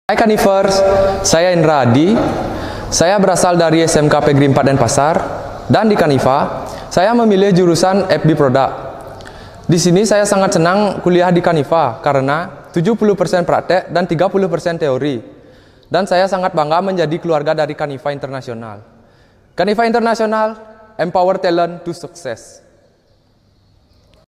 Hai Kanivers, saya Indra Adi. Saya berasal dari SMK Negeri 4 Denpasar, dan di Kaniva saya memilih jurusan FB Product. Di sini saya sangat senang kuliah di Kaniva karena 70% praktek dan 30% teori. Dan saya sangat bangga menjadi keluarga dari Kaniva Internasional. Kaniva Internasional, empower talent to success.